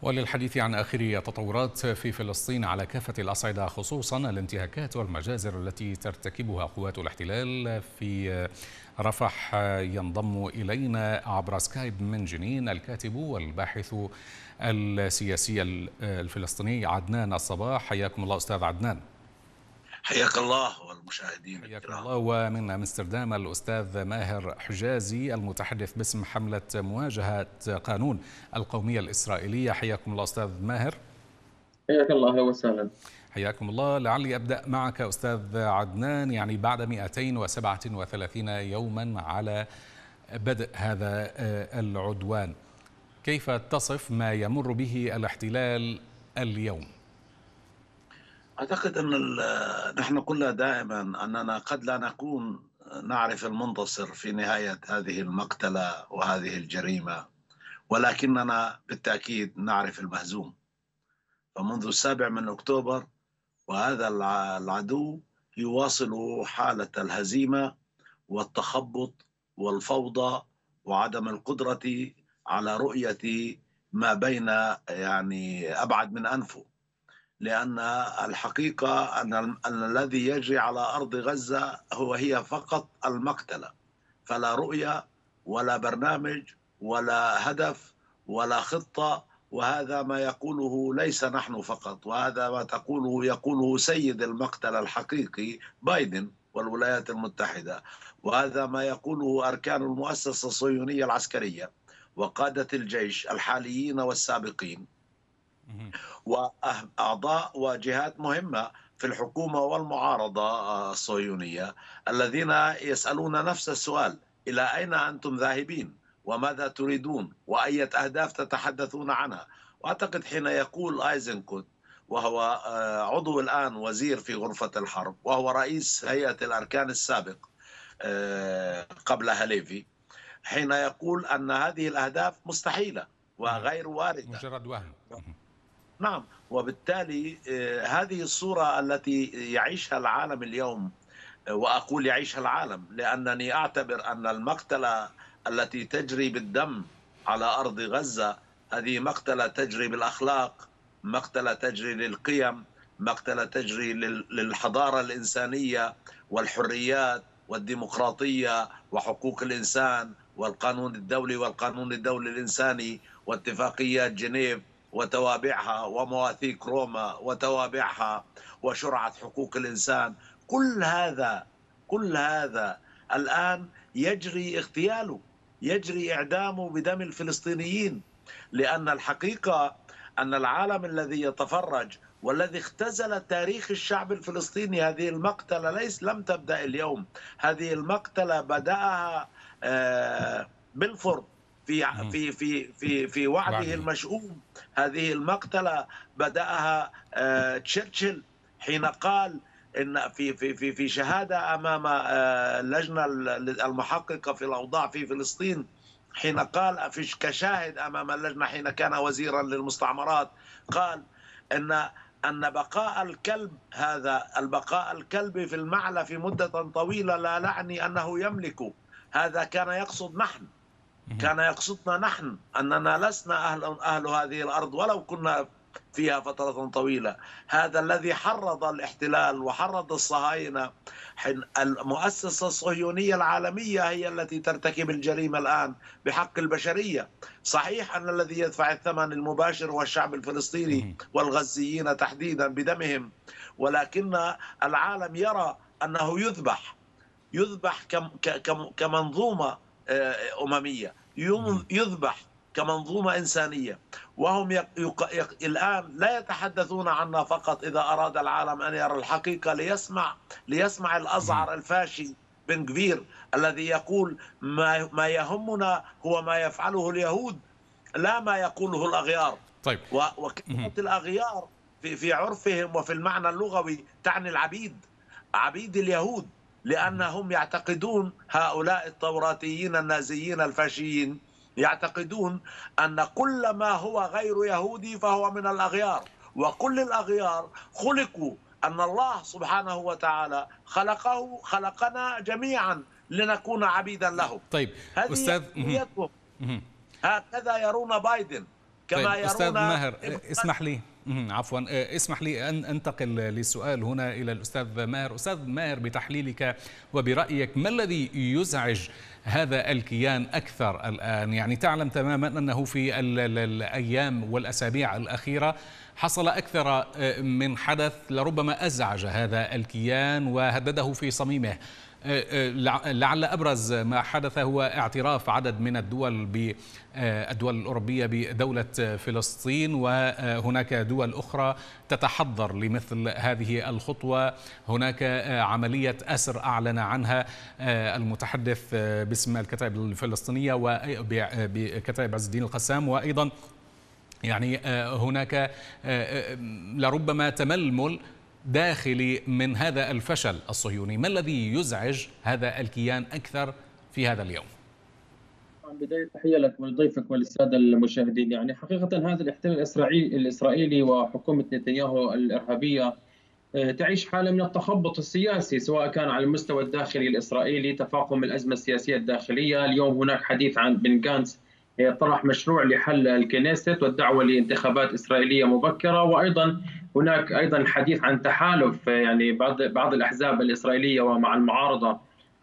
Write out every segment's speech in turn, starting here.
وللحديث عن آخر التطورات في فلسطين على كافة الأصعدة، خصوصا الانتهاكات والمجازر التي ترتكبها قوات الاحتلال في رفح، ينضم إلينا عبر سكايب من جنين الكاتب والباحث السياسي الفلسطيني عدنان الصباح. حياكم الله أستاذ عدنان. حياك الله والمشاهدين حياكم الكرام. الله. ومن أمستردام الأستاذ ماهر حجازي المتحدث باسم حملة مواجهة قانون القومية الإسرائيلية. حياكم الله أستاذ ماهر. حياك الله، اهلا وسهلا. حياكم الله. لعلي أبدأ معك أستاذ عدنان، يعني بعد 237 يوما على بدء هذا العدوان، كيف تصف ما يمر به الاحتلال اليوم؟ أعتقد أن نحن قلنا دائما أننا قد لا نكون نعرف المنتصر في نهاية هذه المقتلة وهذه الجريمة، ولكننا بالتأكيد نعرف المهزوم. فمنذ 7 أكتوبر وهذا العدو يواصل حالة الهزيمة والتخبط والفوضى وعدم القدرة على رؤية ما بين أبعد من أنفه. لأن الحقيقة أن الذي يجري على أرض غزة هي فقط المقتلة، فلا رؤية ولا برنامج ولا هدف ولا خطة. وهذا ما يقوله ليس نحن فقط، وهذا ما يقوله سيد المقتل الحقيقي بايدن والولايات المتحدة، وهذا ما يقوله أركان المؤسسة الصهيونية العسكرية وقادة الجيش الحاليين والسابقين وأعضاء وجهات مهمة في الحكومة والمعارضة الصهيونية، الذين يسألون نفس السؤال: إلى أين أنتم ذاهبين؟ وماذا تريدون؟ وأية أهداف تتحدثون عنها؟ وأعتقد حين يقول أيزنكوت، وهو عضو الآن وزير في غرفة الحرب وهو رئيس هيئة الأركان السابق قبل هاليفي، حين يقول أن هذه الأهداف مستحيلة وغير واردة، مجرد وهم. نعم. وبالتالي هذه الصورة التي يعيشها العالم اليوم، وأقول يعيشها العالم لأنني أعتبر أن المقتلة التي تجري بالدم على أرض غزة هذه مقتلة تجري بالأخلاق، مقتلة تجري للقيم، مقتلة تجري للحضارة الإنسانية والحريات والديمقراطية وحقوق الإنسان والقانون الدولي والقانون الدولي الإنساني واتفاقيات جنيف وتوابعها ومواثيق روما وتوابعها وشرعة حقوق الإنسان. كل هذا الآن يجري اغتياله، يجري إعدامه بدم الفلسطينيين. لأن الحقيقة أن العالم الذي يتفرج والذي اختزل تاريخ الشعب الفلسطيني، هذه المقتلة لم تبدأ اليوم، هذه المقتلة بدأها بلفور في وعده المشؤوم. هذه المقتلة بدأها تشرشل حين قال إن في شهادة أمام اللجنة المحققة في الأوضاع في فلسطين، حين قال كشاهد أمام اللجنة حين كان وزيرا للمستعمرات، قال أن بقاء الكلب، هذا البقاء الكلب في المعلى في مدة طويلة لا يعني أنه يملكه. هذا كان يقصد نحن، كان يقصدنا نحن، أننا لسنا أهل هذه الأرض ولو كنا فيها فترة طويلة. هذا الذي حرض الاحتلال وحرض الصهاينة. المؤسسة الصهيونية العالمية هي التي ترتكب الجريمة الآن بحق البشرية. صحيح أن الذي يدفع الثمن المباشر هو الشعب الفلسطيني والغزيين تحديدا بدمهم، ولكن العالم يرى أنه يذبح كمنظومة أممية، يذبح كمنظومة إنسانية. وهم الآن لا يتحدثون عنا فقط إذا أراد العالم أن يرى الحقيقة، ليسمع الأزعر الفاشي بن غفير الذي يقول ما يهمنا هو ما يفعله اليهود لا ما يقوله الأغيار. طيب. وكلمة الأغيار في عرفهم وفي المعنى اللغوي تعني عبيد اليهود، لأنهم يعتقدون، هؤلاء التوراتيين النازيين الفاشيين يعتقدون أن كل ما هو غير يهودي فهو من الأغيار، وكل الأغيار خلقوا أن الله سبحانه وتعالى خلقنا جميعا لنكون عبيدا له. طيب هذه أستاذ هكذا يرون بايدن، طيب كما أستاذ يرون ماهر، عفوا، اسمح لي أن أنتقل للسؤال هنا إلى الأستاذ ماهر. أستاذ ماهر، بتحليلك وبرأيك ما الذي يزعج هذا الكيان أكثر الآن؟ يعني تعلم تماما أنه في الأيام والأسابيع الأخيرة حصل أكثر من حدث لربما أزعج هذا الكيان وهدده في صميمه. لعل أبرز ما حدث هو اعتراف عدد من الدول الأوروبية بدولة فلسطين، وهناك دول أخرى تتحضر لمثل هذه الخطوة. هناك عملية أسر أعلن عنها المتحدث باسم الكتائب الفلسطينية وبكتائب عز الدين القسام، وأيضا يعني هناك لربما تململ داخلي من هذا الفشل الصهيوني. ما الذي يزعج هذا الكيان أكثر في هذا اليوم؟ بداية تحية لك ولضيفك وللسادة المشاهدين. يعني حقيقة هذا الاحتلال الإسرائيلي وحكومة نتنياهو الإرهابية تعيش حالة من التخبط السياسي، سواء كان على المستوى الداخلي الإسرائيلي تفاقم الأزمة السياسية الداخلية. اليوم هناك حديث عن بن غانتس طرح مشروع لحل الكنيست والدعوة لانتخابات إسرائيلية مبكرة، وأيضا هناك حديث عن تحالف يعني بعض الأحزاب الإسرائيلية ومع المعارضة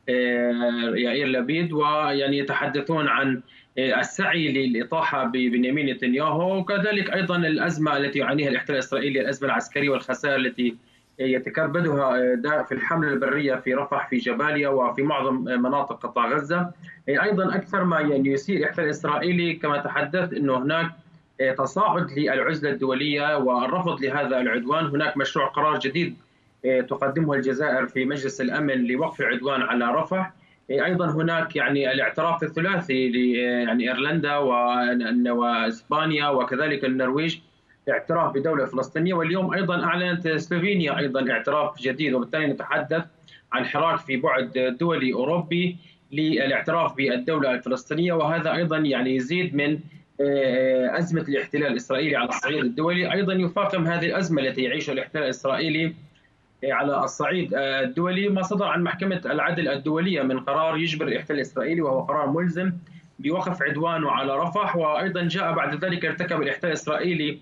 يائير لبيد، ويعني يتحدثون عن السعي للإطاحة ببنيامين نتنياهو، وكذلك أيضا الأزمة التي يعانيها الاحتلال الإسرائيلي، الأزمة العسكرية والخسائر التي يتكبدها في الحملة البرية في رفح في جباليا وفي معظم مناطق قطاع غزة. أيضا أكثر ما يعني يثير الاحتلال الإسرائيلي كما تحدثت أنه هناك تصاعد للعزلة الدولية والرفض لهذا العدوان. هناك مشروع قرار جديد تقدمه الجزائر في مجلس الأمن لوقف العدوان على رفح. أيضا هناك يعني الاعتراف الثلاثي يعني إيرلندا وإسبانيا وكذلك النرويج اعتراف بدولة فلسطينية، واليوم أيضا أعلنت سلوفينيا أيضا اعتراف جديد، وبالتالي نتحدث عن حراك في بعد دولي أوروبي للاعتراف بالدولة الفلسطينية، وهذا أيضا يعني يزيد من أزمة الاحتلال الإسرائيلي على الصعيد الدولي. أيضا يفاقم هذه الأزمة التي يعيشها الاحتلال الإسرائيلي على الصعيد الدولي ما صدر عن محكمة العدل الدولية من قرار يجبر الاحتلال الإسرائيلي، وهو قرار ملزم بوقف عدوانه على رفح. وأيضا جاء بعد ذلك ارتكب الاحتلال الإسرائيلي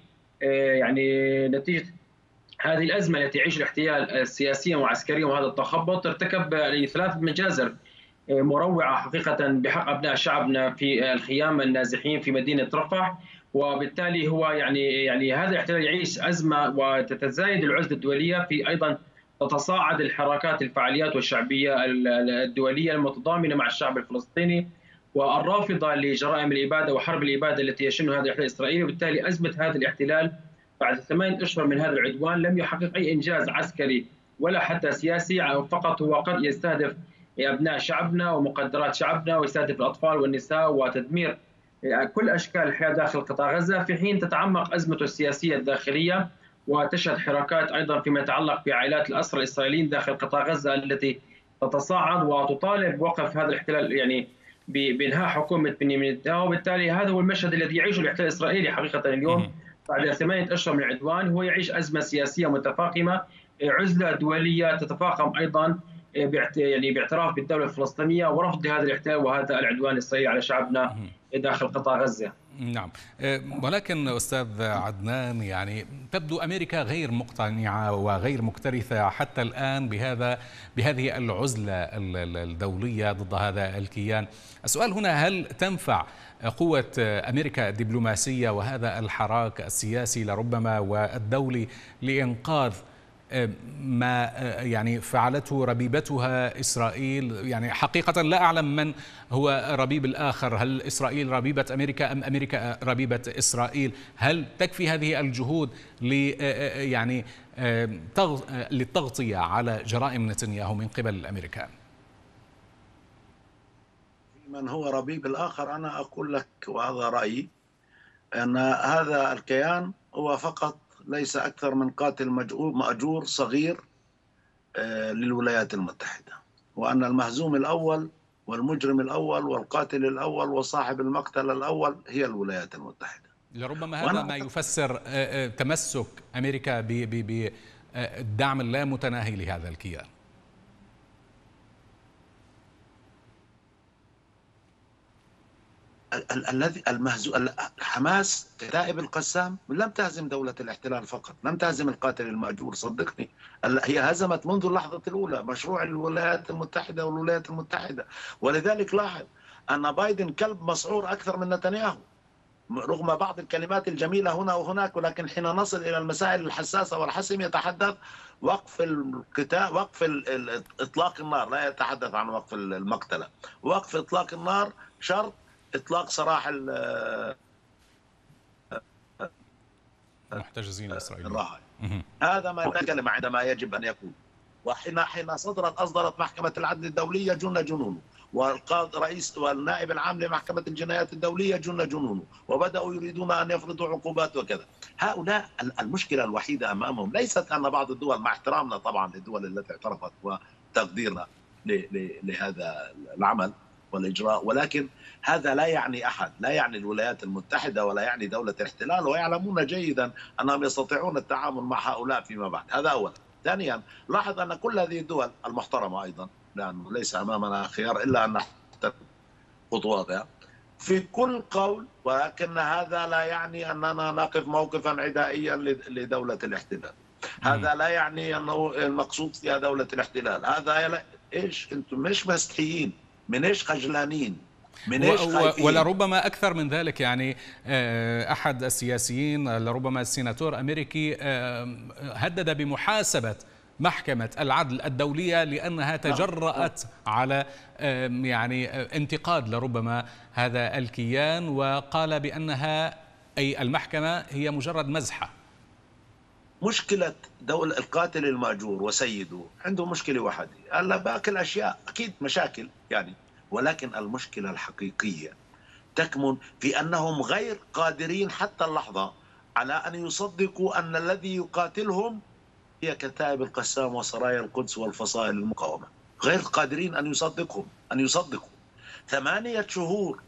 يعني نتيجة هذه الأزمة التي يعيش الاحتلال سياسيا وعسكريا وهذا التخبط، ارتكب 3 مجازر مروعة حقيقة بحق أبناء شعبنا في الخيام النازحين في مدينة رفح. وبالتالي هو يعني هذا الاحتلال يعيش أزمة وتتزايد العزلة الدولية، في أيضا تتصاعد الحركات الفعاليات والشعبية الدولية المتضامنة مع الشعب الفلسطيني والرافضة لجرائم الإبادة وحرب الإبادة التي يشنها هذا الاحتلال الإسرائيلي. وبالتالي أزمة هذا الاحتلال بعد 8 أشهر من هذا العدوان لم يحقق أي إنجاز عسكري ولا حتى سياسي، فقط هو قد يستهدف أبناء شعبنا ومقدرات شعبنا، ويستهدف الأطفال والنساء وتدمير كل أشكال الحياة داخل قطاع غزة، في حين تتعمق أزمته السياسية الداخلية وتشهد حركات أيضا فيما يتعلق بعائلات الأسرى الإسرائيليين داخل قطاع غزة التي تتصاعد وتطالب بوقف هذا الاحتلال، يعني بإنهاء حكومة بنيامين نتنياهو. وبالتالي هذا هو المشهد الذي يعيشه الاحتلال الإسرائيلي حقيقة اليوم بعد 8 أشهر من العدوان. هو يعيش أزمة سياسية متفاقمة، عزلة دولية تتفاقم أيضا يعني باعتراف بالدولة الفلسطينية ورفض لهذا الاحتلال وهذا العدوان الإسرائيلي على شعبنا داخل قطاع غزة. نعم، ولكن أستاذ عدنان، يعني تبدو أمريكا غير مقتنعة وغير مكترثة حتى الآن بهذه العزلة الدولية ضد هذا الكيان. السؤال هنا، هل تنفع قوة أمريكا الدبلوماسية وهذا الحراك السياسي لربما والدولي لإنقاذ ما يعني فعلته ربيبتها إسرائيل؟ يعني حقيقة لا أعلم من هو ربيب الآخر، هل إسرائيل ربيبة أمريكا أم أمريكا ربيبة إسرائيل؟ هل تكفي هذه الجهود يعني للتغطية على جرائم نتنياهو من قبل الأمريكان؟ من هو ربيب الآخر، أنا أقول لك وهذا رأيي، أن هذا الكيان هو فقط ليس أكثر من قاتل مأجور صغير للولايات المتحدة، وأن المهزوم الأول والمجرم الأول والقاتل الأول وصاحب المقتل الأول هي الولايات المتحدة. لربما هذا ما يفسر تمسك أمريكا بالدعم اللامتناهي لهذا الكيان. الذي حماس كتائب القسام لم تهزم دولة الاحتلال فقط، لم تهزم القاتل المأجور، صدقني. هي هزمت منذ اللحظة الأولى مشروع الولايات المتحدة والولايات المتحدة. ولذلك لاحظ أن بايدن كلب مسعور أكثر من نتنياهو، رغم بعض الكلمات الجميلة هنا وهناك، ولكن حين نصل إلى المسائل الحساسة والحسم يتحدث وقف القتال، وقف إطلاق النار، لا يتحدث عن وقف المقتلة. وقف إطلاق النار شرط إطلاق سراح المحتجزين الإسرائيليين. الرهائن. هذا ما يتكلم عندما يجب أن يكون. وحين أصدرت محكمة العدل الدولية جن جنونه، والقاضي رئيس والنائب العام لمحكمة الجنايات الدولية جن جنونه، وبدأوا يريدون أن يفرضوا عقوبات وكذا. هؤلاء المشكلة الوحيدة أمامهم ليست أن بعض الدول، مع احترامنا طبعا للدول التي اعترفت وتقديرنا لهذا العمل والإجراء، ولكن هذا لا يعني أحد، لا يعني الولايات المتحدة ولا يعني دولة الاحتلال، ويعلمون جيدا أنهم يستطيعون التعامل مع هؤلاء فيما بعد. هذا أولا. ثانيا، لاحظ أن كل هذه الدول المحترمة أيضا، لأنه ليس أمامنا خيار إلا أن نحترم خطواتها في كل قول، ولكن هذا لا يعني أننا نقف موقفا عدائيا لدولة الاحتلال. هذا لا يعني أنه المقصود فيها دولة الاحتلال. هذا إيش أنتم مش مستحيين، من إيش خجلانين، من إيش خايفين؟ ولربما أكثر من ذلك. يعني أحد السياسيين، لربما السيناتور أمريكي، هدد بمحاسبة محكمة العدل الدولية لأنها تجرأت على يعني انتقاد لربما هذا الكيان، وقال بأنها أي المحكمة هي مجرد مزحة. مشكلة دولة القاتل المأجور وسيده عنده مشكلة واحدة، هلا باقي الأشياء أكيد مشاكل يعني، ولكن المشكلة الحقيقية تكمن في أنهم غير قادرين حتى اللحظة على أن يصدقوا أن الذي يقاتلهم هي كتائب القسام وسرايا القدس والفصائل المقاومة. غير قادرين أن يصدقوا 8 شهور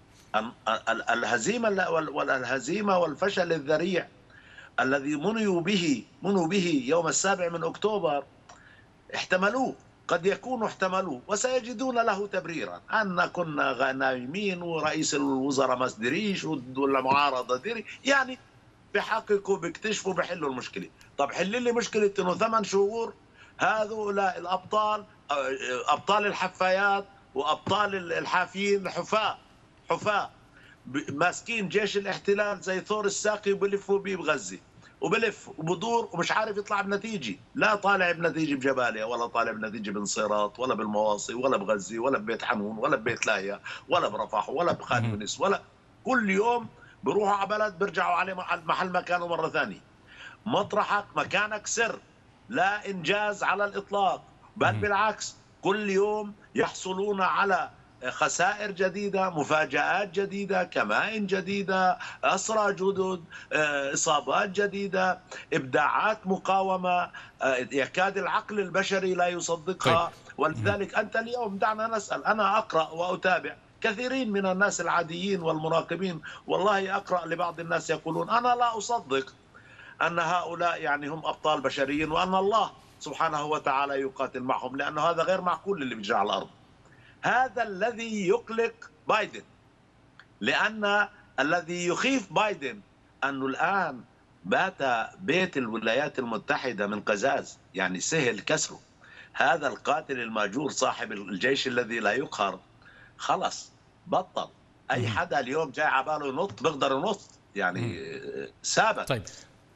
الهزيمة والفشل الذريع الذي منوا به يوم 7 أكتوبر احتملوه، قد يكونوا احتملوه وسيجدون له تبريرا، أن كنا نايمين ورئيس الوزراء ما دريش والمعارضة دري، يعني بحققوا بيكتشفوا بحلوا المشكلة. طب حل لي مشكلة انه 8 شهور هذول الأبطال، أبطال الحفايات وأبطال الحافيين حفاة ماسكين جيش الاحتلال زي ثور الساقي وبلفوا بيه بغزة، وبلف وبدور ومش عارف يطلع بنتيجة، لا طالع بنتيجة بجباليا ولا طالع بنتيجة بنصيرات ولا بالمواصي ولا بغزة ولا ببيت حنون ولا ببيت لاهيا ولا برفح ولا بخان يونس، ولا كل يوم بروحوا على بلد بيرجعوا عليه محل مكانه مرة ثانية. مطرحك مكانك سر، لا إنجاز على الإطلاق، بل بالعكس كل يوم يحصلون على خسائر جديدة، مفاجآت جديدة، كمائن جديدة، أسرى جدد، إصابات جديدة، إبداعات مقاومة يكاد العقل البشري لا يصدقها. ولذلك أنت اليوم دعنا نسأل، أنا أقرأ وأتابع كثيرين من الناس العاديين والمراقبين، والله أقرأ لبعض الناس يقولون أنا لا أصدق أن هؤلاء يعني هم أبطال بشريين وأن الله سبحانه وتعالى يقاتل معهم، لأنه هذا غير معقول اللي بيجري على الأرض. هذا الذي يقلق بايدن، لأن الذي يخيف بايدن أنه الآن بات بيت الولايات المتحدة من قزاز، يعني سهل كسره. هذا القاتل المأجور صاحب الجيش الذي لا يقهر خلص بطل. أي حدا اليوم جاي عباله ينط بيقدر ينط، يعني ثابت. طيب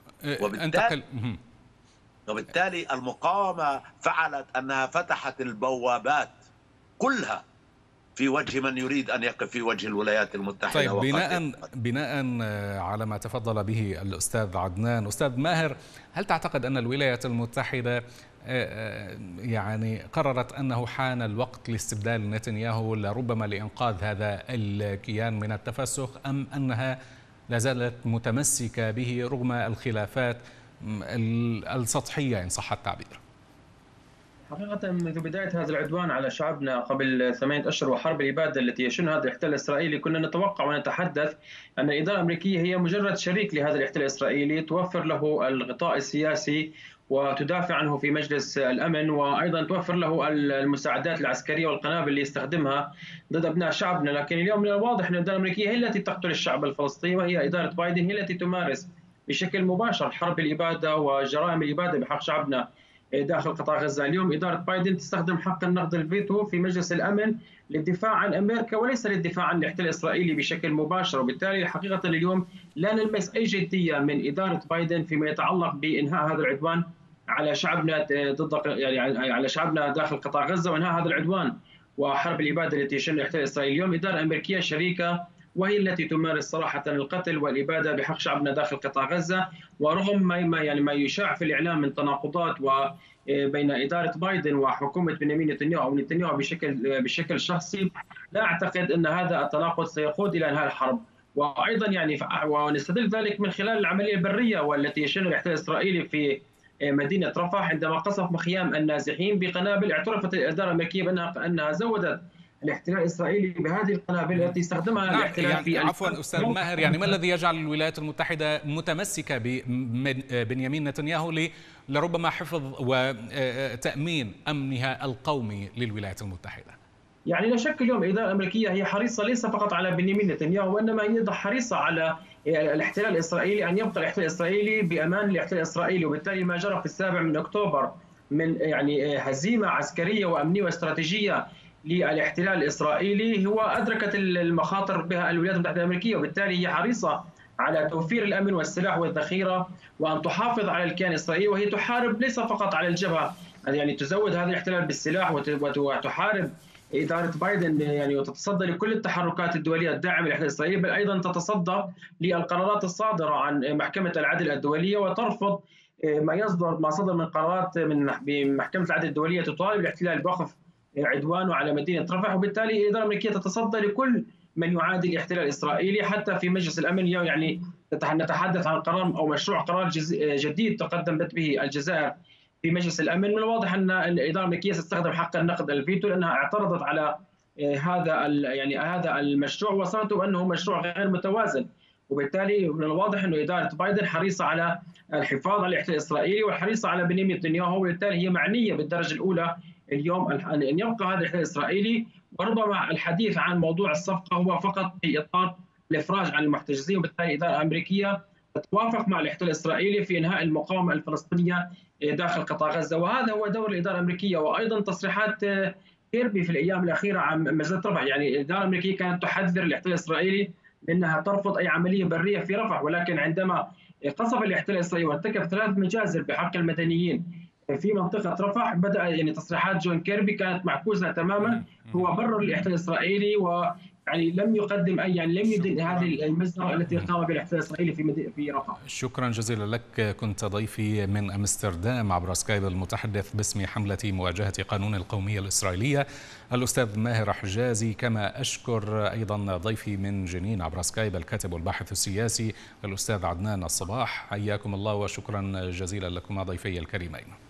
وبالتالي المقاومة فعلت أنها فتحت البوابات كلها في وجه من يريد أن يقف في وجه الولايات المتحدة. طيب بناء على ما تفضل به الأستاذ عدنان، أستاذ ماهر، هل تعتقد أن الولايات المتحدة يعني قررت أنه حان الوقت لاستبدال نتنياهو لربما لإنقاذ هذا الكيان من التفسخ، أم أنها لا زالت متمسكة به رغم الخلافات السطحية إن صح التعبير؟ حقيقة منذ بداية هذا العدوان على شعبنا قبل 8 أشهر وحرب الإبادة التي يشنها هذا الاحتلال الإسرائيلي، كنا نتوقع ونتحدث أن الإدارة الأمريكية هي مجرد شريك لهذا الاحتلال الإسرائيلي، توفر له الغطاء السياسي وتدافع عنه في مجلس الأمن، وأيضا توفر له المساعدات العسكرية والقنابل اللي يستخدمها ضد أبناء شعبنا. لكن اليوم من الواضح أن الإدارة الأمريكية هي التي تقتل الشعب الفلسطيني، وهي إدارة بايدن هي التي تمارس بشكل مباشر حرب الإبادة وجرائم الإبادة بحق شعبنا داخل قطاع غزة. اليوم إدارة بايدن تستخدم حق النقد الفيتو في مجلس الأمن للدفاع عن أمريكا وليس للدفاع عن الاحتلال الإسرائيلي بشكل مباشر، وبالتالي حقيقة اليوم لا نلمس أي جدية من إدارة بايدن فيما يتعلق بإنهاء هذا العدوان على شعبنا ضد يعني على شعبنا داخل قطاع غزة وإنهاء هذا العدوان وحرب الإبادة التي يشن الاحتلال الإسرائيلي. اليوم إدارة أمريكية شريكة وهي التي تمارس صراحة القتل والإبادة بحق شعبنا داخل قطاع غزة، ورغم ما يشاع في الإعلام من تناقضات وبين إدارة بايدن وحكومة بنيامين نتنياهو أو نتنياهو بشكل شخصي، لا أعتقد أن هذا التناقض سيقود إلى إنهاء الحرب. وأيضا ونستدل ذلك من خلال العملية البرية والتي يشن الاحتلال الإسرائيلي في مدينة رفح عندما قصف مخيم النازحين بقنابل. اعترفت الإدارة الأمريكية بأنها زودت الاحتلال الإسرائيلي بهذه القنابل التي استخدمها الاحتلال في عفوا أستاذ ماهر، يعني ما الذي يجعل الولايات المتحدة متمسكة ببنيامين نتنياهو لربما حفظ وتأمين أمنها القومي للولايات المتحدة؟ يعني لا شك اليوم الإدارة الأمريكية هي حريصة ليس فقط على بنيامين نتنياهو، وإنما هي حريصة على الاحتلال الإسرائيلي، أن يبقى الاحتلال الإسرائيلي بأمان الاحتلال الإسرائيلي. وبالتالي ما جرى في 7 أكتوبر من هزيمة عسكرية وأمنية واستراتيجية للاحتلال الإسرائيلي هو أدركت المخاطر بها الولايات المتحدة الأمريكية، وبالتالي هي حريصة على توفير الأمن والسلاح والذخيرة وأن تحافظ على الكيان الإسرائيلي، وهي تحارب ليس فقط على الجبهة، يعني تزود هذا الاحتلال بالسلاح وتحارب إدارة بايدن وتتصدى لكل التحركات الدولية الداعمة للاحتلال الإسرائيلي، بل أيضا تتصدى للقرارات الصادرة عن محكمة العدل الدولية وترفض ما صدر من قرارات من محكمة العدل الدولية تطالب الاحتلال بوقف عدوانه على مدينة رفح. وبالتالي الإدارة الأمريكية تتصدى لكل من يعادي الاحتلال الإسرائيلي. حتى في مجلس الأمن اليوم نتحدث عن قرار أو مشروع قرار جديد تقدمت به الجزائر في مجلس الأمن. من الواضح أن الإدارة الأمريكية ستستخدم حق النقد الفيتو لأنها اعترضت على هذا المشروع وصلته أنه مشروع غير متوازن. وبالتالي من الواضح أن إدارة بايدن حريصة على الحفاظ على الاحتلال الإسرائيلي والحريصة على بنيامين نتنياهو، وبالتالي هي معنية بالدرجة الأولى اليوم أن يبقى هذا الاحتلال الإسرائيلي. وربما الحديث عن موضوع الصفقة هو فقط في إطار الإفراج عن المحتجزين، وبالتالي الإدارة الأمريكية تتوافق مع الاحتلال الإسرائيلي في إنهاء المقاومة الفلسطينية داخل قطاع غزة، وهذا هو دور الإدارة الأمريكية. وأيضا تصريحات كيربي في الأيام الأخيرة عن مسألة رفح، يعني الإدارة الأمريكية كانت تحذر الاحتلال الإسرائيلي بأنها ترفض أي عملية برية في رفح، ولكن عندما قصف الاحتلال الإسرائيلي وارتكب 3 مجازر بحق المدنيين في منطقة رفح بدأ تصريحات جون كيربي كانت معكوسة تماما. هو برر الاحتلال الإسرائيلي لم يقدم لم يدن هذه المجزرة التي قام بها الاحتلال الإسرائيلي في رفح. شكرا جزيلا لك. كنت ضيفي من أمستردام عبر سكايب المتحدث باسم حملة مواجهة قانون القومية الإسرائيلية الأستاذ ماهر حجازي، كما أشكر أيضا ضيفي من جنين عبر سكايب الكاتب والباحث السياسي الأستاذ عدنان الصباح. حياكم الله وشكرا جزيلا لكم ضيفي الكريمين.